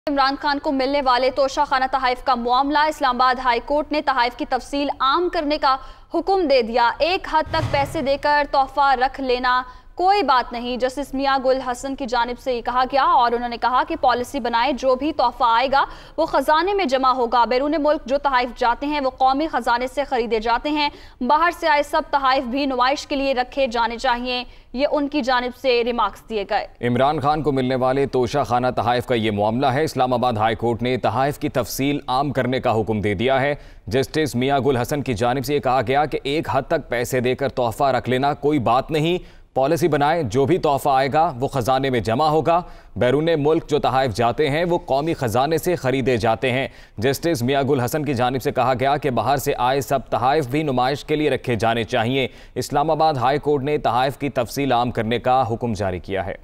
इमरान खान को मिलने वाले तोशाखाना तहाइफ का मामला, इस्लामाबाद हाई कोर्ट ने तहाइफ की तफसील आम करने का हुक्म दे दिया। एक हद तक पैसे देकर तोहफा रख लेना कोई बात नहीं। जस्टिस मियां गुल हसन की जानिब से ये कहा गया और उन्होंने कहा कि पॉलिसी बनाए जो भी तोहफा आएगा वो खजाने में जमा होगा। बैरून मुल्क जो तहाइफ जाते हैं वो कौमी खजाने से खरीदे जाते हैं। बाहर से आए सब तहाइफ भी नुमाइश के लिए रखे जाने चाहिए, ये उनकी जानिब से रिमार्क्स दिए गए। इमरान खान को मिलने वाले तोशाखाना तहाइफ का ये मामला है। इस्लामाबाद हाई कोर्ट ने तहाइफ की तफसील आम करने का हुक्म दे दिया है। जस्टिस मियां गुल हसन की जानिब से कहा गया कि एक हद तक पैसे देकर तोहफा रख लेना कोई बात नहीं, पॉलिसी बनाएं जो भी तोहफा आएगा वो खजाने में जमा होगा। बैरून मुल्क जो तहाइफ जाते हैं वो कौमी खजाने से खरीदे जाते हैं। जस्टिस मियां गुल हसन की जानिब से कहा गया कि बाहर से आए सब तहाइफ भी नुमाइश के लिए रखे जाने चाहिए। इस्लामाबाद हाई कोर्ट ने तहाइफ की तफसील आम करने का हुक्म जारी किया है।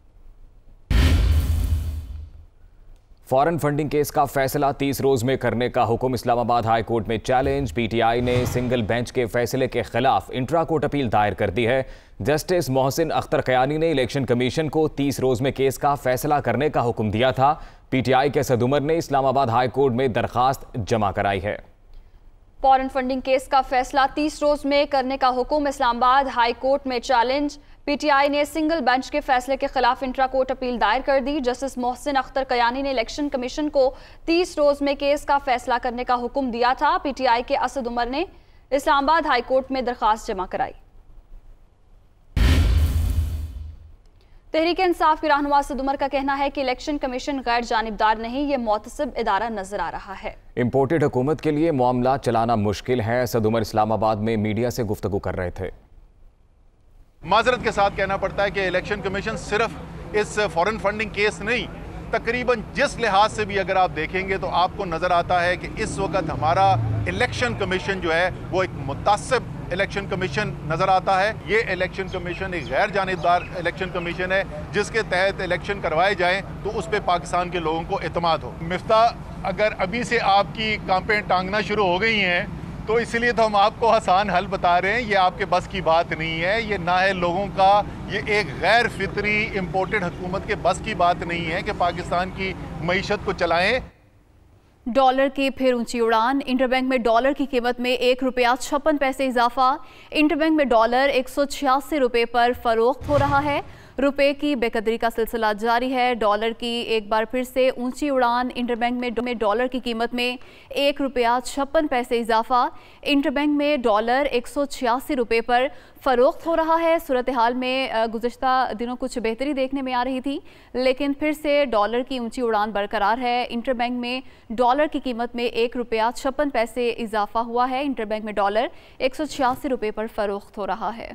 फॉरेन फंडिंग केस का फैसला 30 रोज में करने का हुक्म इस्लामाबाद हाई कोर्ट में चैलेंज। पीटीआई ने सिंगल बेंच के फैसले के खिलाफ इंट्रा कोर्ट अपील दायर कर दी है। जस्टिस मोहसिन अख्तर कयानी ने इलेक्शन कमीशन को 30 रोज में केस का फैसला करने का हुक्म दिया था। पीटीआई के असद उमर ने इस्लामाबाद हाई कोर्ट में दरखास्त जमा कराई है। फॉरेन फंडिंग केस का फैसला 30 रोज में करने का हुक्म इस्लामाबाद हाई कोर्ट में चैलेंज। पीटीआई ने सिंगल बेंच के फैसले के खिलाफ इंट्रा कोर्ट अपील दायर कर दी। जस्टिस मोहसिन अख्तर कयानी ने इलेक्शन कमीशन को 30 रोज में केस का फैसला करने का हुक्म दिया था। पीटीआई के असद उमर ने इस्लामाबाद हाई कोर्ट में दरखास्त जमा कराई। तहरीक इंसाफ के रहनुमा असद उमर का कहना है कि इलेक्शन कमीशन गैर जानिबदार नहीं, ये मुतसिब इदारा नजर आ रहा है। इम्पोर्टेड हुकूमत के लिए मामला चलाना मुश्किल है। असद उमर इस्लामाबाद में मीडिया से गुफ्तगू कर रहे थे। माजरत के साथ कहना पड़ता है कि इलेक्शन कमीशन सिर्फ इस फॉरेन फंडिंग केस नहीं, तकरीबन जिस लिहाज से भी अगर आप देखेंगे तो आपको नजर आता है कि इस वक्त हमारा इलेक्शन कमीशन जो है वो एक मुतासिब इलेक्शन कमीशन नजर आता है। ये इलेक्शन कमीशन एक गैर जानिबदार इलेक्शन कमीशन है जिसके तहत इलेक्शन करवाए जाएं तो उस पर पाकिस्तान के लोगों को एतमाद हो। मिफ्ता, अगर अभी से आपकी कांपें टांगना शुरू हो गई हैं तो इसलिए तो हम आपको आसान हल बता रहे हैं। ये आपके बस की बात नहीं है, ये ना है लोगों का, ये एक गैर फितरी इम्पोर्टेड हुकूमत के बस की बात नहीं है कि पाकिस्तान की मईशत को चलाएं। डॉलर की फिर ऊंची उड़ान। इंटरबैंक में डॉलर की कीमत में ₹1.56 इजाफा। इंटरबैंक में डॉलर 186 रुपये पर फरोख्त हो रहा है। रुपए की बेकदरी का सिलसिला जारी है। डॉलर की एक बार फिर से ऊंची उड़ान। इंटरबैंक में डॉलर की कीमत में ₹1.56 इजाफा। इंटरबैंक में डॉलर 186 रुपये पर फरोख्त हो रहा है। सूरत हाल में गुज़श्ता दिनों कुछ बेहतरी देखने में आ रही थी, लेकिन फिर से डॉलर की ऊंची उड़ान बरकरार है। इंटरबैंक में डॉलर की कीमत में ₹1.56 इजाफा हुआ है। इंटरबैंक में डॉलर 186 रुपये पर फरोख्त हो रहा है।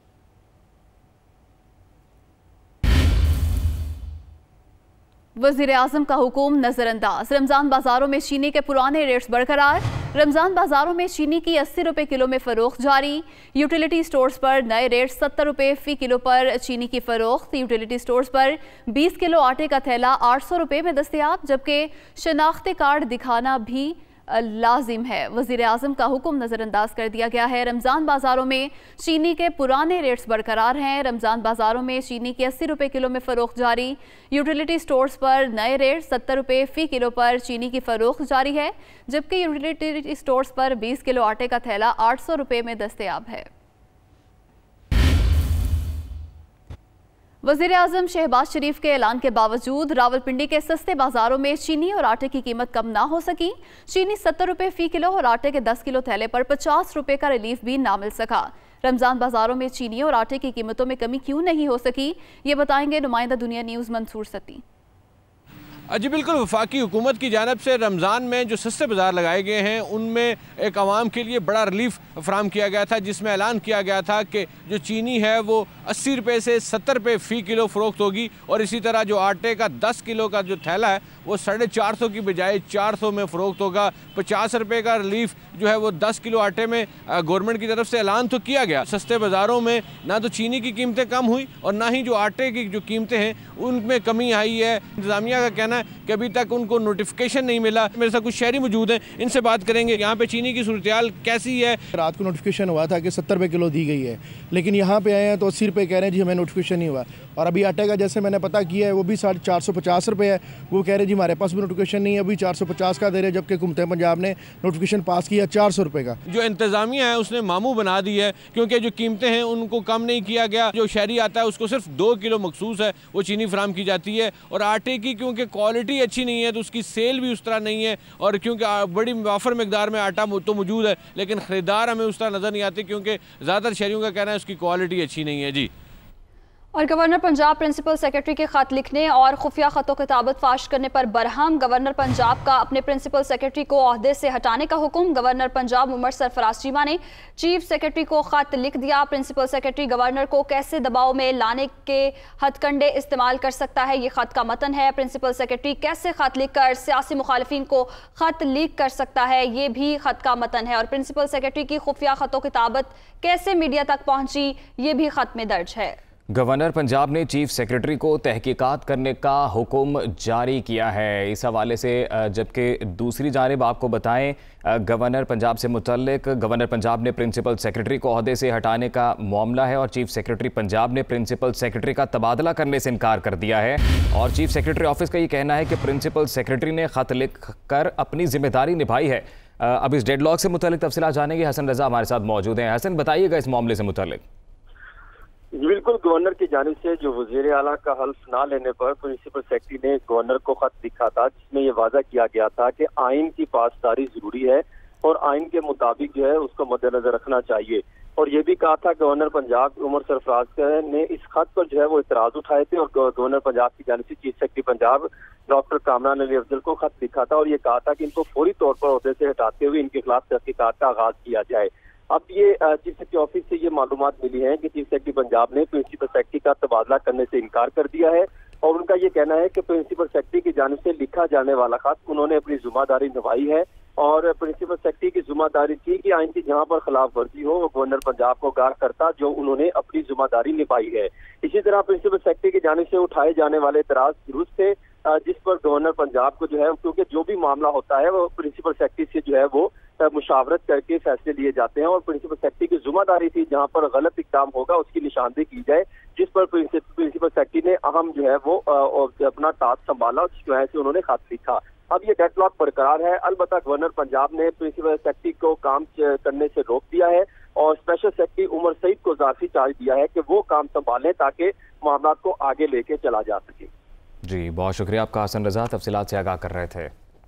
वज़ीर आज़म का हुक्म नजरअंदाज। रमज़ान बाजारों में चीनी के पुराने रेट्स बरकरार। रमज़ान बाजारों में चीनी की 80 रुपये किलो में फरोख्त जारी। यूटिलिटी स्टोर्स पर नए रेट 70 रुपये फ़ी किलो पर चीनी की फरोख्त। यूटिलिटी स्टोर्स पर 20 किलो आटे का थैला 800 रुपये में दस्तयाब, जबकि शनाख्ती कार्ड दिखाना भी लाजिम है। वज़ीर आज़म का हुक्म नज़रअंदाज कर दिया गया है। रमज़ान बाज़ारों में चीनी के पुराने रेट्स बरकरार हैं। रमज़ान बाज़ारों में चीनी की 80 रुपये किलो में फ़रोख्त जारी। यूटिलिटी स्टोर्स पर नए रेट 70 रुपये फ़ी किलो पर चीनी की फ़रोख्त जारी है, जबकि यूटिलिटी स्टोर्स पर 20 किलो आटे का थैला 800 रुपये में दस्तयाब है। वज़ीर आज़म शहबाज शरीफ के ऐलान के बावजूद रावलपिंडी के सस्ते बाजारों में चीनी और आटे की कीमत कम ना हो सकी। चीनी 70 रुपये फ़ी किलो और आटे के 10 किलो थैले पर 50 रुपये का रिलीफ भी ना मिल सका। रमज़ान बाजारों में चीनी और आटे की कीमतों में कमी क्यों नहीं हो सकी, ये बताएंगे नुमाइंदा दुनिया न्यूज़ मंसूर सती। जी बिल्कुल, वफाकी हुकूमत की जानब से रमज़ान में जो सस्ते बाज़ार लगाए गए हैं उनमें एक आवाम के लिए बड़ा रिलीफ फराम किया गया था, जिसमें ऐलान किया गया था कि जो चीनी है वो 80 रुपये से 70 रुपये फ़ी किलो फ़रोख्त होगी, और इसी तरह जो आटे का 10 किलो का जो थैला है वो 450 की बजाय 400 में फ़रोख्त होगा। 50 रुपये का रिलीफ जो है वो 10 किलो आटे में गवर्नमेंट की तरफ से ऐलान तो किया गया। सस्ते बाज़ारों में ना तो चीनी की कीमतें कम हुई और ना ही जो आटे की जो कीमतें हैं उनमें कमी आई है। इंतज़ामिया का कहना कहना है कि अभी तक उनको नोटिफिकेशन नहीं मिला। मेरे साथ कुछ शहरी मौजूद हैं, इनसे बात करेंगे यहाँ पे चीनी की सूरत कैसी है। रात को नोटिफिकेशन हुआ था कि 70 रुपये किलो दी गई है, लेकिन यहाँ पे आए हैं तो 80 रुपये कह रहे हैं जी, हमें नोटिफिकेशन नहीं हुआ। और अभी आटे का जैसे मैंने पता किया है वो भी 450 रुपये है, वो कह रहे हैं जी हमारे पास भी नोटिफिकेशन नहीं है, अभी 450 का दे रहे, जबकि हुकूमत पंजाब ने नोटिफिकेशन पास किया 400 रुपये का। जो इंतजामिया है उसने मामू बना दी है, क्योंकि जो कीमतें हैं उनको कम नहीं किया गया। जो शहरी आता है उसको सिर्फ 2 किलो मखसूस है वो चीनी फराम की जाती है, और आटे की क्योंकि क्वालिटी अच्छी नहीं है तो उसकी सेल भी उस तरह नहीं है, और क्योंकि बड़ी वाफर मकदार में आटा तो मौजूद है लेकिन ख़रीदार हमें उस तरह नज़र नहीं आते, क्योंकि ज़्यादातर शहरियों का कहना है उसकी क्वालिटी अच्छी नहीं है जी। और गवर्नर पंजाब प्रिंसिपल सेक्रेटरी के खत लिखने और खुफिया खतों किताबत फाश करने पर बरहम। गवर्नर पंजाब का अपने प्रिंसिपल सेक्रेटरी को ओहदे से हटाने का हुक्म। गवर्नर पंजाब उमर सरफराज चीमा ने चीफ सेक्रेटरी को खत लिख दिया। प्रिंसिपल सेक्रेटरी गवर्नर को कैसे दबाव में लाने के हथकंडे इस्तेमाल कर सकता है, ये खत का मतन है। प्रिंसिपल सेक्रेटरी कैसे खत लिखकर सियासी मुखालिफिन को खत लीक कर सकता है, ये भी खत का मतन है। और प्रिंसिपल सेक्रेटरी की खुफिया खतों किताबत कैसे मीडिया तक पहुंची, ये भी खत में दर्ज है। गवर्नर पंजाब ने चीफ सेक्रेटरी को तहकीकात करने का हुक्म जारी किया है इस हवाले से। जबकि दूसरी जानिब आपको बताएं, गवर्नर पंजाब से मुतल्लिक गवर्नर पंजाब ने प्रिंसिपल सेक्रेटरी को ओहदे से हटाने का मामला है, और चीफ सेक्रेटरी पंजाब ने प्रिंसिपल सेक्रेटरी का तबादला करने से इनकार कर दिया है। और चीफ सेक्रेटरी ऑफिस का ये कहना है कि प्रिंसिपल सेक्रेटरी ने खत लिख कर अपनी जिम्मेदारी निभाई है। अब इस डेडलॉक से मुतल्लिक तफसीलात जानेंगे। हसन रजा हमारे साथ मौजूद हैं। हसन, बताइएगा इस मामले से मुतल्लिक। बिल्कुल, गवर्नर की जानिब से जो वज़ीर आला का हल्फ ना लेने पर प्रिंसिपल सेक्रेटरी ने गवर्नर को खत लिखा था, जिसमें ये वादा किया गया था कि आइन की पासदारी जरूरी है और आइन के मुताबिक जो है उसको मद्देनजर रखना चाहिए। और ये भी कहा था गवर्नर पंजाब उमर सरफराज ने इस खत पर जो है वो इतराज उठाए थे, और गवर्नर पंजाब की जानिब से chief secretary Punjab doctor Kamran Ali Afzal को खत लिखा था और ये कहा था कि इनको फौरी तौर पर ओहदे से हटाते हुए इनके खिलाफ तहकीकात का आगाज किया जाए। अब ये चीफ सेक्रेटरी ऑफिस से ये मालूमात मिली है कि चीफ सेक्रेटरी पंजाब ने प्रिंसिपल सेक्रेटरी का तबादला करने से इनकार कर दिया है, और उनका ये कहना है कि प्रिंसिपल सेक्रेटरी की जानिब से लिखा जाने वाला खत उन्होंने अपनी जिम्मेदारी निभाई है, और प्रिंसिपल सेक्रेटरी की जिम्मेदारी थी कि आइन की जहां पर खिलाफ वर्जी हो वो गवर्नर पंजाब को आगाह करता, जो उन्होंने अपनी जिम्मेदारी निभाई है। इसी तरह प्रिंसिपल सेक्रेटरी की जानिब से उठाए जाने वाले इतराज दुरुस्त थे, जिस पर गवर्नर पंजाब को जो है, क्योंकि जो भी मामला होता है वो प्रिंसिपल सेक्रेटरी से जो है वो मुशावरत करके फैसले लिए जाते हैं, और प्रिंसिपल सेक्रेटरी की जिम्मेदारी थी जहां पर गलत इक़दाम होगा उसकी निशानदेही की जाए, जिस पर प्रिंसिपल सेक्रेटरी ने अहम जो है वो अपना टास्क संभाला, जिस वजह से उन्होंने खत लिखा। अब ये डेडलॉक बरकरार है। अलबत्ता गवर्नर पंजाब ने प्रिंसिपल सेक्रेटरी को काम करने से रोक दिया है, और स्पेशल सेक्रेटरी उमर सईद को ज़ाती चार्ज दिया है कि वो काम संभालें ताकि मामला को आगे लेके चला जा सके। जी, बहुत शुक्रिया आपका हसन रजा, तफसीलात से आगाह कर रहे थे।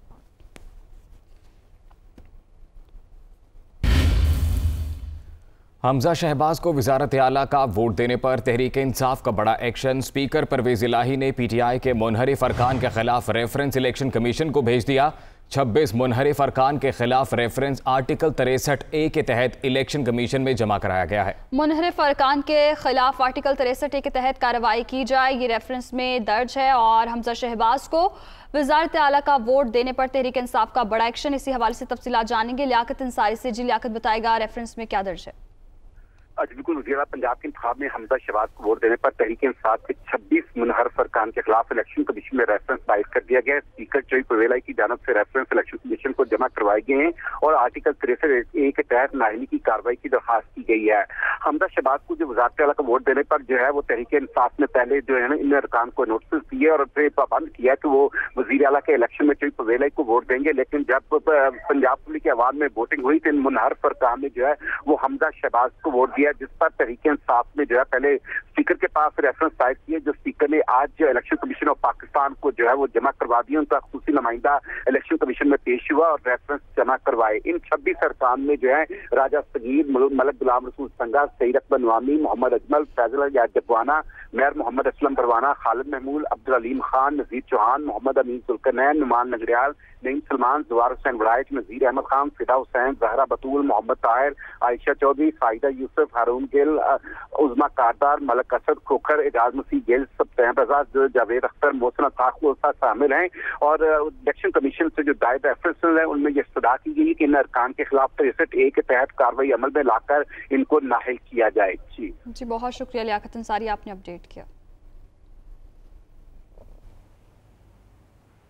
हमजा शहबाज को वज़ारत आला का वोट देने पर तहरीक इंसाफ का बड़ा एक्शन। स्पीकर परवेज इलाही ने PTI के मुनहरिफ अरकान के खिलाफ रेफरेंस इलेक्शन कमीशन को भेज दिया। 26 मुनहरिफ अरकान के खिलाफ रेफरेंस आर्टिकल 63A के तहत इलेक्शन कमीशन में जमा कराया गया है। मुनहरिफ अरकान के खिलाफ आर्टिकल 63A के तहत कार्रवाई की जाए, ये रेफरेंस में दर्ज है। और हमजा शहबाज को वज़ारत आला का वोट देने पर तहरीक इंसाफ का बड़ा एक्शन, इसी हवाले से तफसीलात जानेंगे लियाकत अंसारी से। जी लियाकत, बताएगा रेफरेंस में क्या दर्ज है? बिल्कुल, वज़ीर पंजाब के इंतखाब में हमजा शहबाज को वोट देने पर तहरीक इंसाफ के 26 मुनहरिफ अरकान के खिलाफ इलेक्शन कमीशन में रेफरेंस दायर कर दिया गया है। स्पीकर चोई परवेज की जानब से रेफरेंस इलेक्शन कमीशन को जमा करवाए गए हैं और आर्टिकल 63A के तहत नाअहली की कार्रवाई की दरखास्त की गई है। हमजा शहबाज को जो वज़ारत आला का वोट देने पर जो है वो तहरीक इंसाफ ने पहले जो है ना इन अरकान को नोटिस दिए और फिर पाबंद किया कि वो वज़ीर आला के इलेक्शन में चोई परवेज को वोट देंगे, लेकिन जब पंजाब पुलिस के अवाम में वोटिंग हुई तो इन मुनहरिफ अरकान ने जो है वो हमजा शहबाज को वोट दिया, जिस पर तहरीक इंसाफ ने जो है पहले स्पीकर के पास रेफरेंस दायर किए, जो स्पीकर ने आज जो इलेक्शन कमीशन ऑफ पाकिस्तान को जो है वो जमा करवा दिए। उनका खुसूसी नुमाइंदा इलेक्शन कमीशन में पेश हुआ और रेफरेंस जमा करवाए। इन 26 अरकान में जो है राजा सगीर, मलक गुलाम रसूल संगा, सईद अकबर नवामी, मोहम्मद अजमल, फैजल जगवाना, मेयर मोहम्मद असलम परवाना, खालिद महमूद, अब्दुल अलीम खान, नजीर चौहान, मोहम्मद अमीन जुल्करनैन, नुमान नगरियाल, नईम सलमान, जवार हुसैन वड़ाइच, नजीर अहमद खान, फिदा हुसैन, जहरा बतूल, मोहम्मद ताहिर, आयशा चौधरी, फायदा यूसुफ, हारून गिल, उज़मा कारदार, मलक असद खोखर, एजाज मसीह गिल, सैयद आजाद, जावेद अख्तर, मोहसिन ताक़ शामिल हैं। और इलेक्शन कमीशन से जो दायर रेफरेंस है उनमें यह इस्तदा की गई कि इन अरकान के खिलाफ 63A के तहत कार्रवाई अमल में लाकर इनको नाहिल किया जाए। जी, बहुत शुक्रिया लियाकत अंसारी, आपने अपडेट किया।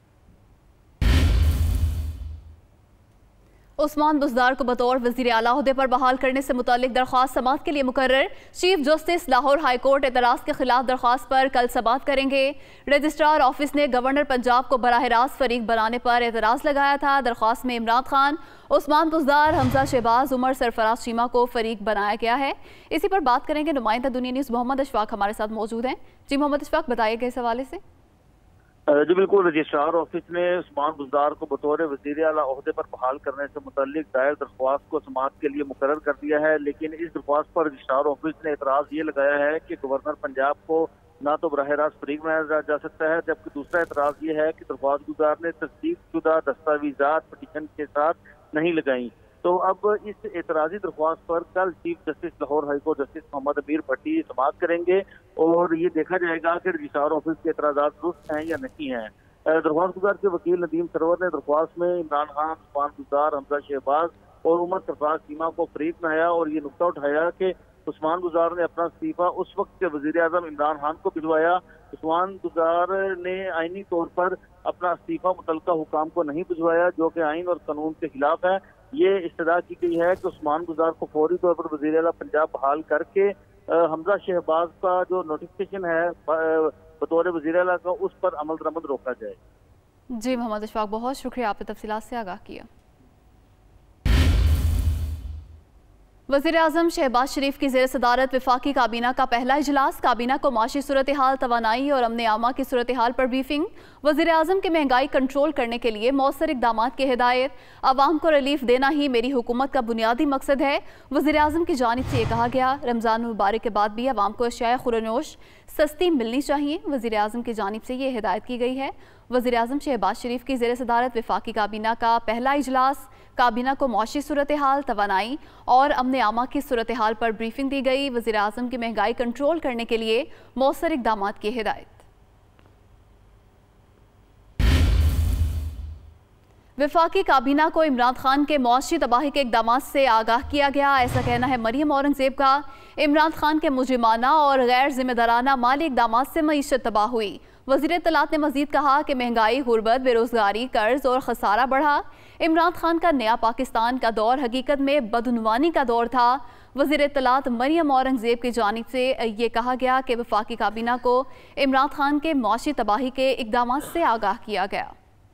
उस्मान बुज़दार को बतौर वज़ीर आला ओहदे पर बहाल करने से मुतालिक दरख्वास्त समाअत के लिए मुकर्रर। Chief justice Lahore high court एतराज़ के खिलाफ दरख्वास्त पर कल समाअत करेंगे। रजिस्ट्रार ऑफिस ने गवर्नर पंजाब को बराह रास्त फरीक बनाने पर एतराज़ लगाया था। दरख्वास्त में इमरान खान, उस्मान बुज़दार, हमजा शहबाज, उमर सरफराज चीमा को फरीक बनाया गया है। इसी पर बात करेंगे। नुमाइंदा दुनिया न्यूज़ मोहम्मद अशफाक हमारे साथ मौजूद हैं। जी मोहम्मद अशफाक, बताइएगा इस हवाले से। जी बिल्कुल, रजिस्ट्रार ऑफिस ने उस्मान बुज़दार को बतौर वज़ीर आला ओहदे पर बहाल करने से मुताल्लिक दायर दरख्वास्त को समाअत के लिए मुकर्रर कर दिया है। लेकिन इस दरख्वास्त पर रजिस्ट्रार ऑफिस ने एतराज़ ये लगाया है कि गवर्नर पंजाब को ना तो बराह रास्त फरीक बनाया जा सकता है, जबकि दूसरा एतराज़ ये है कि दरख्वास्त गुजार ने तस्दीक शुदा दस्तावेजात पटिशन के साथ नहीं लगाई। तो अब इस एतराज़ी दरख्वास्त पर कल chief justice Lahore high court justice Mohammad Amir Bhatti समाअत करेंगे और ये देखा जाएगा कि रजिस्ट्रार ऑफिस के एतराज़ात दुरुस्त हैं या नहीं हैं। दरख्वास्त गुजार के वकील नदीम सरवर ने दरख्वास्त में इमरान खान, उस्मान बुज़दार, हमजा शहबाज और उमर सरफराज चीमा को फरीक बनाया और ये नुक्ता उठाया कि उस्मान बुज़दार ने अपना इस्तीफा उस वक्त के वज़ीर आज़म इमरान खान को भिजवाया। उस्मान बुज़दार ने आईनी तौर पर अपना इस्तीफा मुतल्लिका हुकाम को नहीं भिजवाया, जो कि आइन और कानून के खिलाफ है। ये इस्तदा की गई है कि उस्मान बुज़दार को फौरी तौर पर वज़ीर आला पंजाब बहाल करके हमजा शहबाज का जो नोटिफिकेशन है बतौर वज़ीर आला का, उस पर अमल दरामद रोका जाए। जी मोहम्मद अशफाक, बहुत शुक्रिया, आपने तफसीलात से आगाह किया। वज़ीर आज़म शहबाज शरीफ की ज़ेर सदारत वफाकी काबीना का पहला इजलास। काबीना को माशी सूरत हाल, तवानाई और अमन आमा की सूरत हाल पर ब्रीफिंग। वज़ीर आज़म की महंगाई कंट्रोल करने के लिए मौसर इक़दाम की हिदायत। आवाम को रिलीफ देना ही मेरी हुकूमत का बुनियादी मकसद है। वज़ीर आज़म की जानिब से ये कहा गया। रमज़ान मुबारक के बाद भी आवाम को अशियाए खुरनोश सस्ती मिलनी चाहिए। वज़ीर आज़म की जानिब से ये हिदायत की गई है। वज़ीर आज़म शहबाज शरीफ की ज़ेर सदारत वफाकी काबीना का पहला इजलास। काबीना को मौशी सूरत हाल, तवानाई और अमन आमा की सूरत हाल पर ब्रीफिंग दी गई। वज़ीर आज़म की महंगाई कंट्रोल करने के लिए मौसर इक़दाम की हिदायत। वफाकी काबीना को इमरान खान के मौशी तबाही के इक़दाम से आगाह किया गया। ऐसा कहना है मरियम औरंगज़ेब का। इमरान खान के मुजरिमाना और गैर जिम्मेदाराना माली इक़दाम से मईशत तबाह हुई। वज़ीर इत्तलात ने मज़ीद कहा कि महंगाई, गुर्बत, बेरोज़गारी, कर्ज और खसारा बढ़ा। इमरान खान का नया पाकिस्तान का दौर हकीकत में बदउनवानी का दौर था। वज़ीर इत्तलात मरियम औरंगज़ेब की जानिब से ये कहा गया कि वफाकी काबीना को इमरान खान के मौशी तबाही के इक़दाम से आगाह किया गया।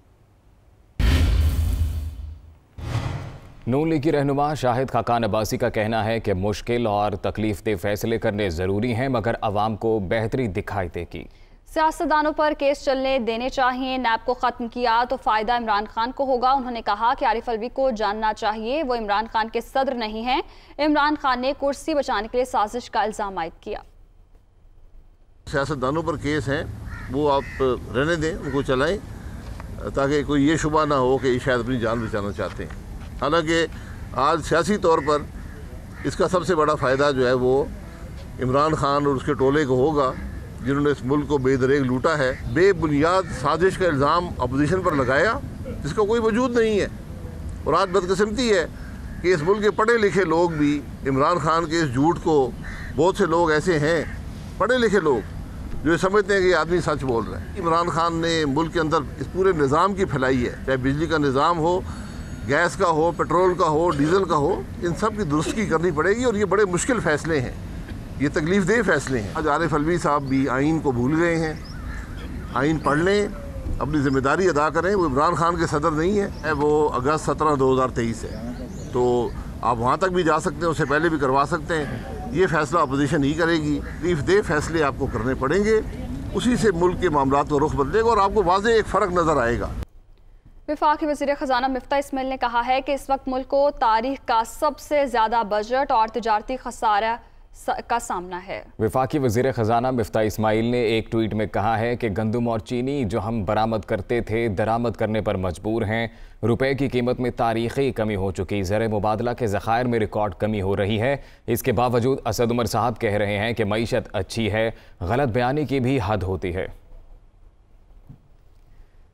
नून लीग की रहनुमा शाहिद खाकान अब्बासी का कहना है कि मुश्किल और तकलीफ दे फैसले करने ज़रूरी हैं, मगर आवाम को बेहतरी दिखाई देगी। सियासतदानों पर केस चलने देने चाहिए। नैब को ख़त्म किया तो फ़ायदा इमरान खान को होगा। उन्होंने कहा कि आरिफ अलवी को जानना चाहिए वो इमरान खान के सदर नहीं हैं। इमरान खान ने कुर्सी बचाने के लिए साजिश का इल्ज़ाम आयद किया। सियासतदानों पर केस हैं, वो आप रहने दें, उनको चलाएं, ताकि कोई ये शुबा ना हो कि शायद अपनी जान बचाना चाहते हैं। हालांकि आज सियासी तौर पर इसका सबसे बड़ा फ़ायदा जो है वो इमरान खान और उसके टोले को होगा, जिन्होंने इस मुल्क को बेदरेग लूटा है। बेबुनियाद साजिश का इल्ज़ाम अपोजिशन पर लगाया जिसका कोई वजूद नहीं है। और आज बदकिस्मती है कि इस मुल्क के पढ़े लिखे लोग भी इमरान खान के इस झूठ को, बहुत से लोग ऐसे हैं पढ़े लिखे लोग जो समझते हैं कि आदमी सच बोल रहा है। इमरान खान ने मुल्क के अंदर इस पूरे निज़ाम की फैलाई है, चाहे बिजली का निज़ाम हो, गैस का हो, पेट्रोल का हो, डीजल का हो, इन सब की दुरुस्ती करनी पड़ेगी। और ये बड़े मुश्किल फ़ैसले हैं, ये तकलीफ देह फैसले हैं। आज आरिफ अलवी साहब भी आइन को भूल गए हैं। आइन पढ़ लें, अपनी जिम्मेदारी अदा करें। वो इमरान खान के सदर नहीं है, वो अगस्त 17, 2023 है। तो आप वहाँ तक भी जा सकते हैं, उससे पहले भी करवा सकते हैं। ये फैसला अपोजिशन ही करेगी। तकलीफ देह फैसले आपको करने पड़ेंगे, उसी से मुल्क के मामलात का रुख बदलेगा और आपको वाज़ेह एक फ़र्क नज़र आएगा। वफाकी वज़ीर ख़ज़ाना मिफ्ता इस्माइल ने कहा है कि इस वक्त मुल्क को तारीख का सबसे ज़्यादा बजट और तिजारती खसारा का सामना है। वफाकी वज़ीर ख़ज़ाना मिफ्ता इस्माइल ने एक ट्वीट में कहा है कि गंदम और चीनी जो हम बरामद करते थे दरामद करने पर मजबूर हैं। रुपए की कीमत में तारीख़ी कमी हो चुकी, ज़र मुबादला के ज़खायर में रिकॉर्ड कमी हो रही है। इसके बावजूद असद उमर साहब कह रहे हैं कि मईशत अच्छी है। गलत बयानी की भी हद होती है।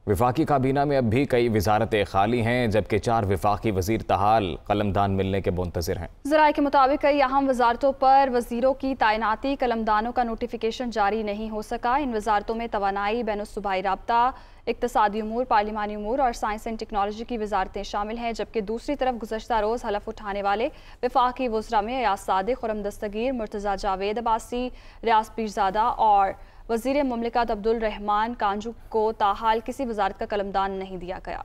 वफाकी काबीना में अब भी कई वजारतें खाली हैं, जबकि 4 वफाकी वजीर तहाल कलमदान मिलने के मुंतज़िर हैं। ज़राए के मुताबिक कई अहम वजारतों पर वजीरों की तैनाती कलमदानों का नोटिफिकेशन जारी नहीं हो सका। इन वजारतों में तवानाई, बैनुस्सूबाई राब्ता, इक्तसादी उमूर, पार्लिमानी उमूर और साइंस एंड टेक्नोलॉजी की वजारतें शामिल हैं। जबकि दूसरी तरफ गुज़श्ता रोज़ हलफ उठाने वाले वफाकी वज़रा में अयाज सादिक, खुर्रम दस्तगीर, मुर्तज़ा जावेद अब्बासी, रियाज पीरज़ादा और वज़ीर मुमलिकत अब्दुल रहमान कांजू को ताहाल किसी वजारत का कलमदान नहीं दिया गया।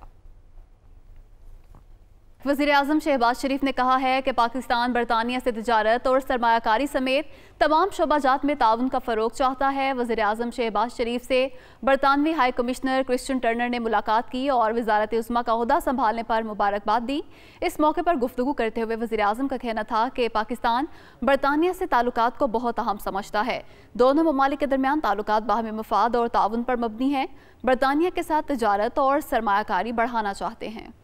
वज़ीर आज़म शहबाज शरीफ ने कहा है कि पाकिस्तान बरतानिया से तिजारत और सरमायाकारी समेत तमाम शोबाजात में ताउन का फ़रोग चाहता है। वज़ीर आज़म शहबाज शरीफ से बरतानवी हाई कमिश्नर क्रिश्चियन टर्नर ने मुलाकात की और वज़ारत उज़्मा का ओहदा संभालने पर मुबारकबाद दी। इस मौके पर गुफ्तगू करते हुए वज़ीर आज़म का कहना था कि पाकिस्तान बरतानिया से ताल्लुकात को बहुत अहम समझता है। दोनों ममालिक के दरमियान ताल्लुकात बाहमी मफाद और ताउन पर मबनी है। बरतानिया के साथ तिजारत और सरमायाकारी बढ़ाना चाहते हैं।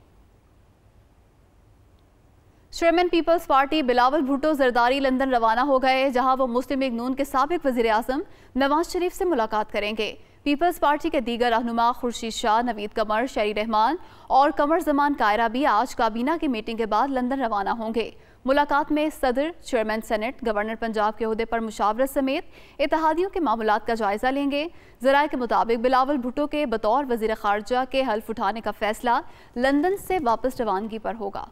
चेयरमैन पीपल्स पार्टी बिलावल भुट्टो जरदारी लंदन रवाना हो गए, जहां वो मुस्लिम लीग नून के साबिक वज़ीर आज़म नवाज शरीफ से मुलाकात करेंगे। पीपल्स पार्टी के दीगर रहनुमा खुर्शीद शाह, नवीद कमर, शरी रहमान और कमर जमान कायरा भी आज काबीना की मीटिंग के बाद लंदन रवाना होंगे। मुलाकात में सदर, चेयरमैन सेनेट, गवर्नर पंजाब के ओहदे पर मुशावरत समेत इत्तेहादियों के मामलात का जायजा लेंगे। ज़राए के मुताबिक बिलावल भुट्टो के बतौर वज़ीर ख़ारजा के हल्फ उठाने का फैसला लंदन से वापस रवानगी पर होगा।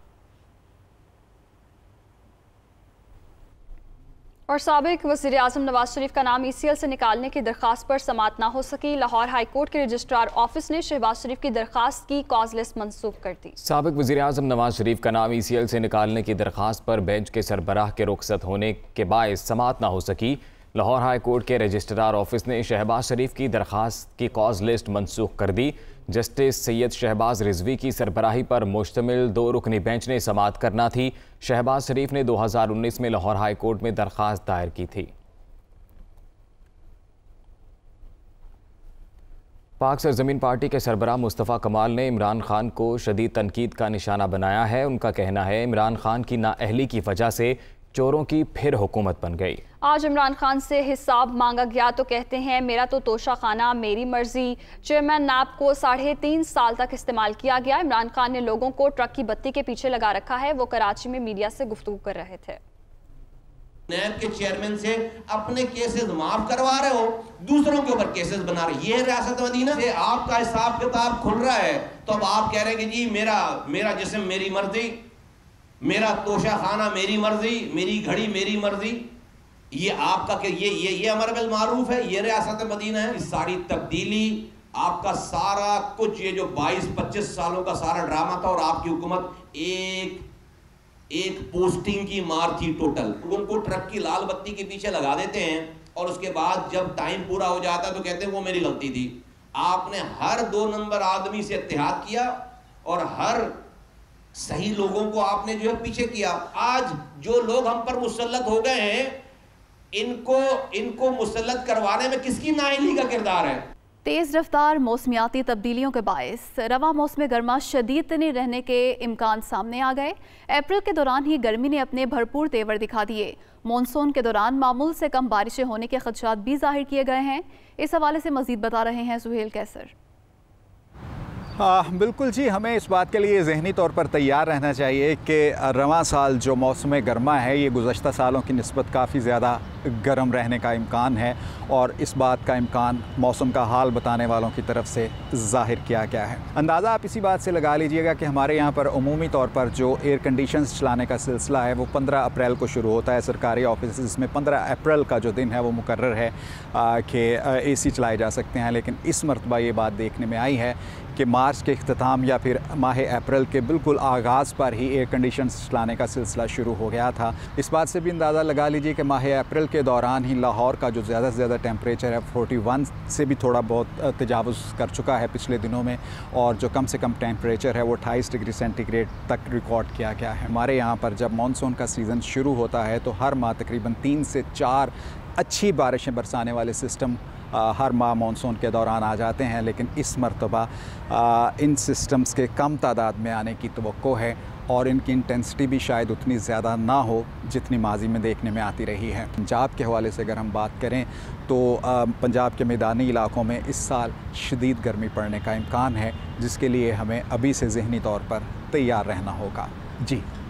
और साबिक वज़ीर आज़म नवाज शरीफ का नाम ECL से निकालने की दरख्वास्त पर समाअत ना हो सकी। लाहौर हाई कोर्ट के रजिस्ट्रार ऑफिस ने शहबाज शरीफ की दरख्वास्त की कॉज लिस्ट मनसूख कर दी। साबिक वज़ीर आज़म नवाज शरीफ का नाम ECL से निकालने की दरख्वास्त पर बेंच के सरबराह के रुखसत होने के बायस समाअत ना हो सकी। लाहौर हाई कोर्ट के रजिस्ट्रार ऑफिस ने शहबाज शरीफ की दरख्वास्त की कॉज लिस्ट मनसूख कर दी। जस्टिस सैयद शहबाज रिजवी की सरबराही पर मुश्तमिल 2 रुकनी बेंच ने समाअत करना थी। शहबाज शरीफ ने 2019 में लाहौर हाई कोर्ट में दरख्वास्त दायर की थी। पाक सरजमीन पार्टी के सरबराह मुस्तफ़ा कमाल ने इमरान खान को शदीद तनकीद का निशाना बनाया है। उनका कहना है इमरान खान की नाअहली की वजह से चोरों की फिर हुकूमत बन गई। आज इमरान खान से हिसाब मांगा गया तो कहते हैं मेरा तो तोशा खाना मेरी मर्जी। चेयरमैन नैब को 3.5 साल तक इस्तेमाल किया गया। इमरान खान ने लोगों को ट्रक की बत्ती के पीछे लगा रखा है। वो कराची में मीडिया से गुफ्तगू कर रहे थे। नैब के चेयरमैन से अपने केसेस माफ करवा रहे हो, दूसरों के ऊपर केसेस बना रहे। ये रियासत मदीना से आपका हिसाब किताब खुल रहा है तो अब आप कह रहे हैं कि जी मेरा जिस्म मेरी मर्जी, मेरा तोशा खाना मेरी मर्जी, मेरी घड़ी मेरी मर्जी। ये आपका ये अमर बिल मारूफ है, ये रियासत मदीना है। इस सारी तब्दीली आपका सारा कुछ ये जो 22-25 सालों का सारा ड्रामा था और आपकी हुकूमत एक पोस्टिंग की मार थी टोटल। उनको ट्रक की लाल बत्ती के पीछे लगा देते हैं और उसके बाद जब टाइम पूरा हो जाता है तो कहते हैं वो मेरी गलती थी। आपने हर 2 नंबर आदमी से इत्तेहाद किया और हर सही लोगों को आपने जो है पीछे किया। आज जो लोग हम पर मुसल्लत हो गए हैं इनको मुसल्लत करवाने में किसकी नाअहली का किरदार है? तेज़ रफ्तार मौसमियाती तब्दीलियों के बायस रवा मौसम गर्मा शदीद तनी रहने के इम्कान सामने आ गए। अप्रैल के दौरान ही गर्मी ने अपने भरपूर तेवर दिखा दिए। मानसून के दौरान मामूल से कम बारिशें होने के खदशात भी जाहिर किए गए हैं। इस हवाले से मजीद बता रहे हैं सुहेल कैसर। बिल्कुल जी, हमें इस बात के लिए ज़हनी तौर पर तैयार रहना चाहिए कि रवां साल जो मौसम गर्मा है ये गुज़श्ता सालों की निस्बत काफ़ी ज़्यादा गर्म रहने का इम्कान है और इस बात का इम्कान मौसम का हाल बताने वालों की तरफ से ज़ाहिर किया गया है। अंदाज़ा आप इसी बात से लगा लीजिएगा कि हमारे यहाँ पर अमूमी तौर पर जो एयर कंडीशंस चलाने का सिलसिला है वो 15 अप्रैल को शुरू होता है। सरकारी ऑफिस में 15 अप्रैल का जो दिन है वो मुकर्रर है कि AC चलाए जा सकते हैं, लेकिन इस मरतबा ये बात देखने में आई है कि मार्च के इख्तिताम या फिर माह अप्रैल के बिल्कुल आगाज़ पर ही एयर कंडीशंस चलाने का सिलसिला शुरू हो गया था। इस बात से भी अंदाज़ा लगा लीजिए कि माह अप्रैल के दौरान ही लाहौर का जो ज़्यादा से ज़्यादा टेम्परेचर है 41 से भी थोड़ा बहुत तजावुज़ कर चुका है पिछले दिनों में, और जो कम से कम टेम्परेचर है वो 28 डिग्री सेंटीग्रेड तक रिकॉर्ड किया गया है। हमारे यहाँ पर जब मानसून का सीज़न शुरू होता है तो हर माह तकरीबन 3 से 4 अच्छी बारिशें बरसाने वाले सिस्टम हर माह मानसून के दौरान आ जाते हैं, लेकिन इस मरतबा इन सिस्टम्स के कम तादाद में आने की तवक्को है और इनकी इंटेंसिटी भी शायद उतनी ज़्यादा ना हो जितनी माजी में देखने में आती रही है। पंजाब के हवाले से अगर हम बात करें तो पंजाब के मैदानी इलाकों में इस साल शदीद गर्मी पड़ने का इम्कान है, जिसके लिए हमें अभी से ज़हनी तौर पर तैयार रहना होगा। जी।